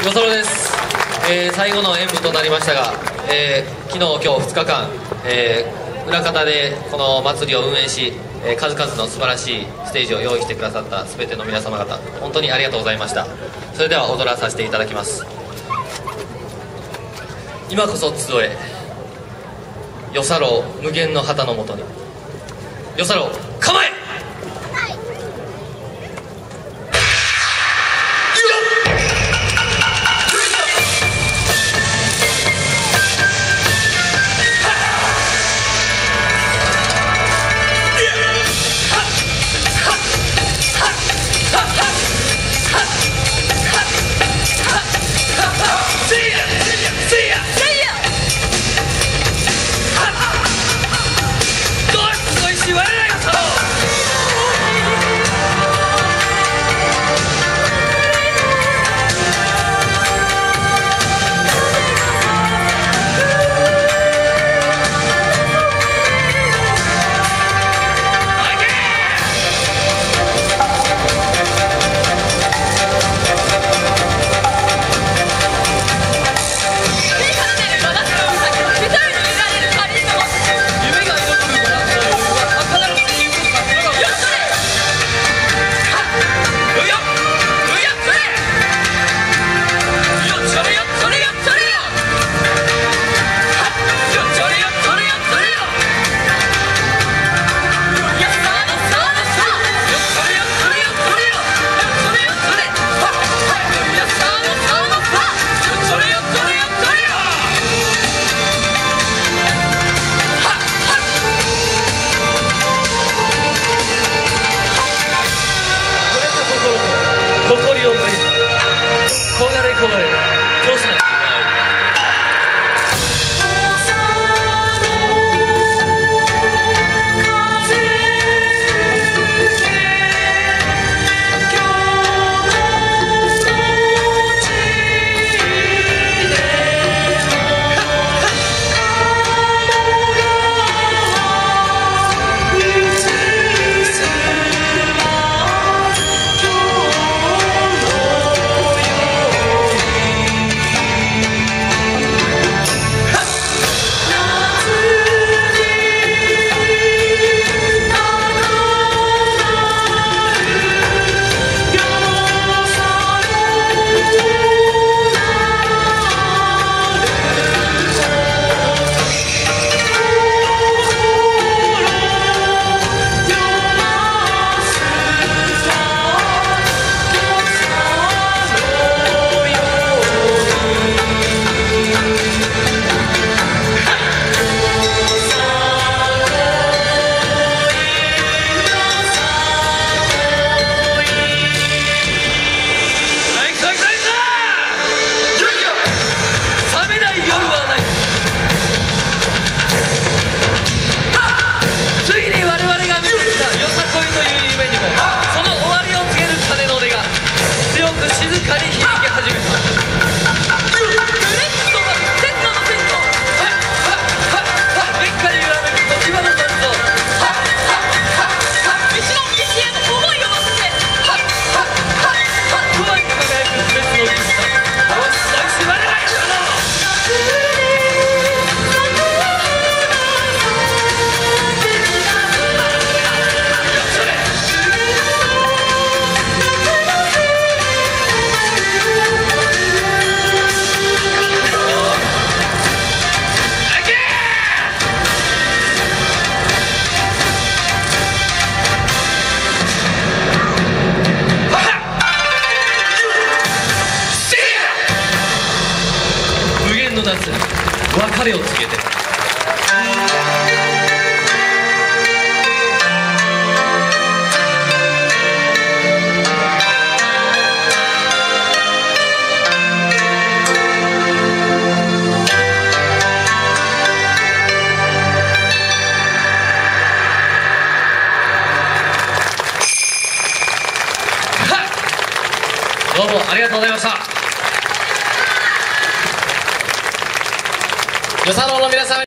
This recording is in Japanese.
よそろです。最後の演舞となりましたが、昨日今日2日間、裏方でこの祭りを運営し、数々の素晴らしいステージを用意してくださった全ての皆様方、本当にありがとうございました。それでは踊らさせていただきます。今こそ集え、よさろう無限の旗のもとに。よさろう構え。別れを告げて。どうもありがとうございました。よさろうの皆さん